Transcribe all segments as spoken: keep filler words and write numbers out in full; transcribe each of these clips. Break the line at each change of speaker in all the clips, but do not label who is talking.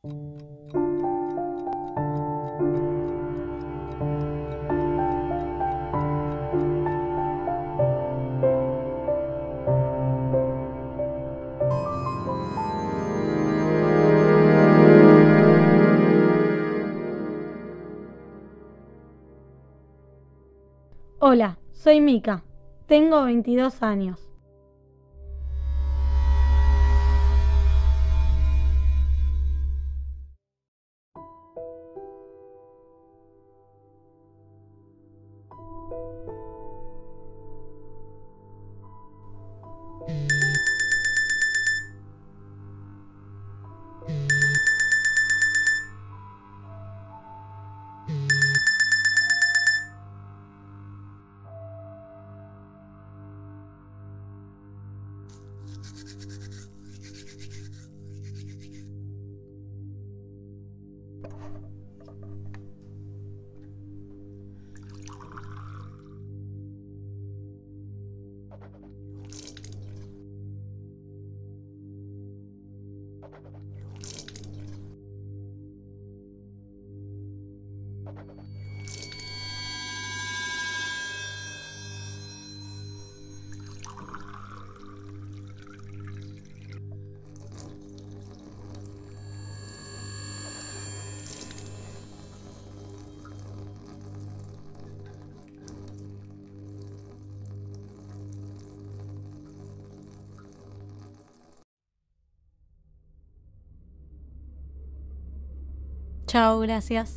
Hola, soy Mika. Tengo veintidós años. Chao, gracias.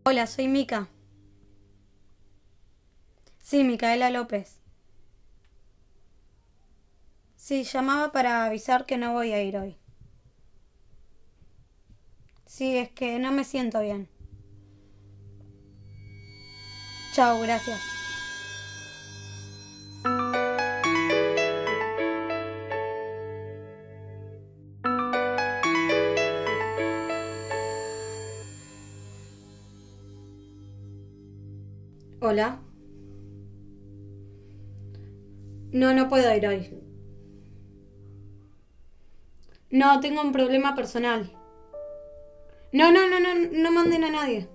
Hola, soy Mica. Sí, Micaela López. Sí, llamaba para avisar que no voy a ir hoy. Sí, es que no me siento bien. Chao, gracias. Hola. No, no puedo ir hoy. No, tengo un problema personal. No, no, no, no, no manden a nadie.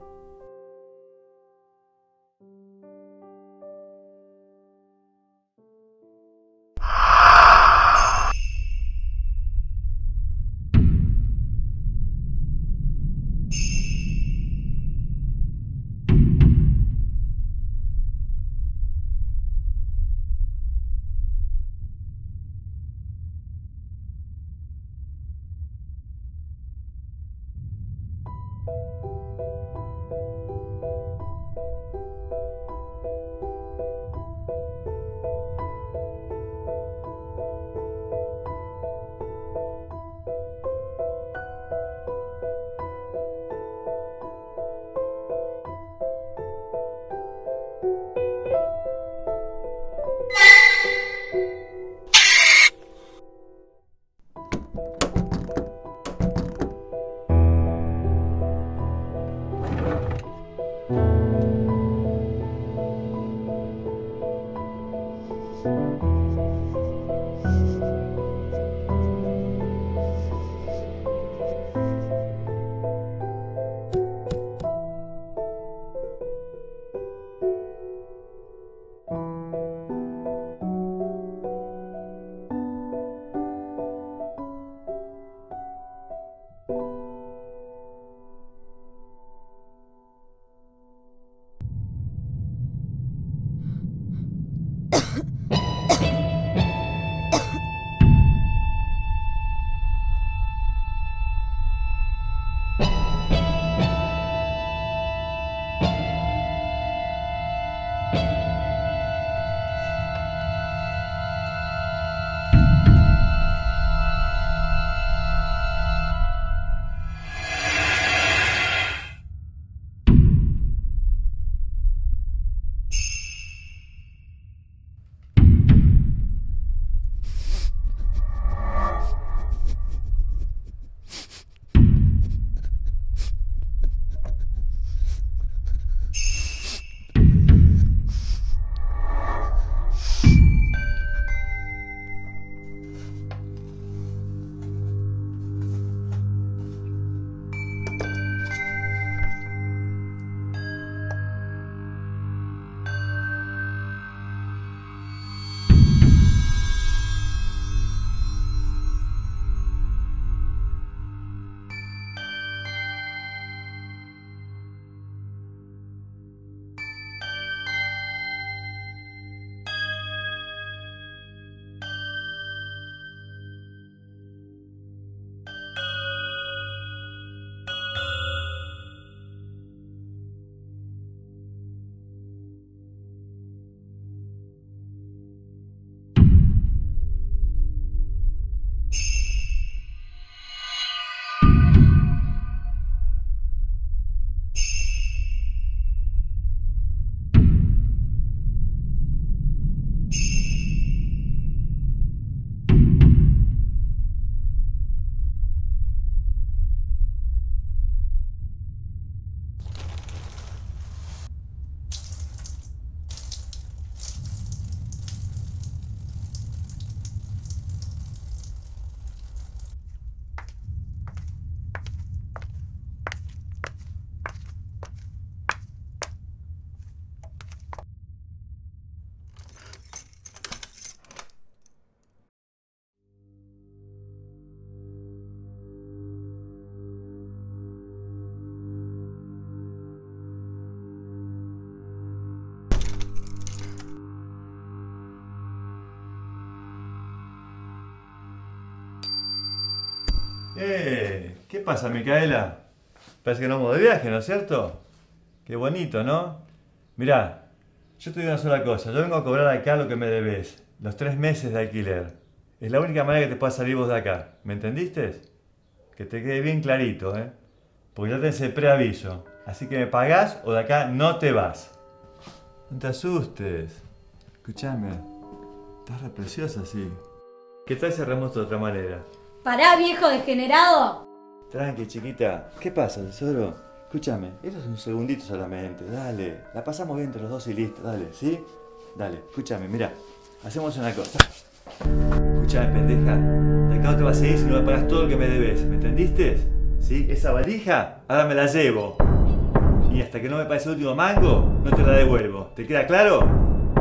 Eh, ¿qué pasa, Micaela? Parece que no vamos de viaje, ¿no es cierto? Qué bonito, ¿no? Mirá, yo te digo una sola cosa. Yo vengo a cobrar acá lo que me debes. Los tres meses de alquiler. Es la única manera que te puedas salir vos de acá. ¿Me entendiste? Que te quede bien clarito, ¿eh? Porque ya tenés el preaviso. Así que me pagás o de acá no te vas. No te asustes. Escuchame. Estás re preciosa así. ¿Qué tal si cerramos de otra manera?
Pará, viejo degenerado.
Tranqui, chiquita. ¿Qué pasa, tesoro? Escúchame, eso es un segundito solamente. Dale. La pasamos bien entre los dos y listo. Dale, ¿sí? Dale, escúchame, mira. Hacemos una cosa. Escúchame, pendeja. De acá no te vas a ir si no me pagas todo lo que me debes. ¿Me entendiste? ¿Sí? Esa valija, ahora me la llevo. Y hasta que no me pague el último mango, no te la devuelvo. ¿Te queda claro?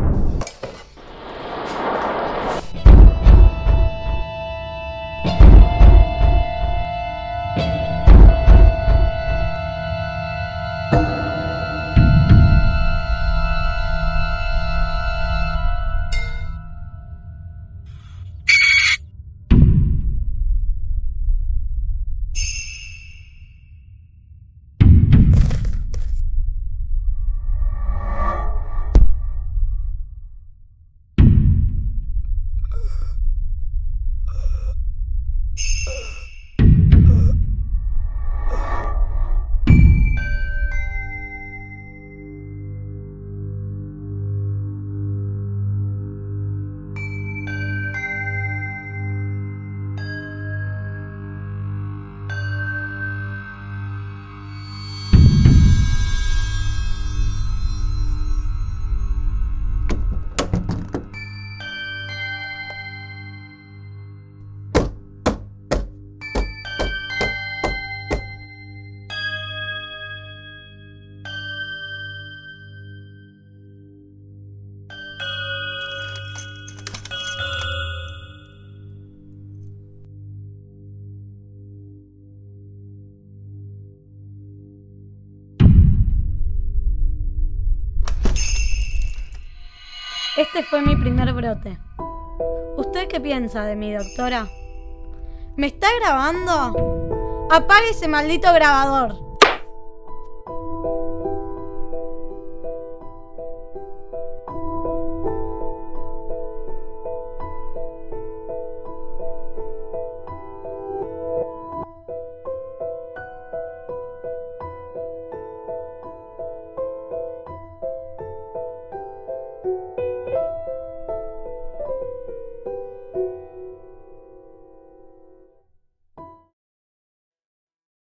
Este fue mi primer brote. ¿Usted qué piensa de mí, doctora? ¿Me está grabando? Apague ese maldito grabador.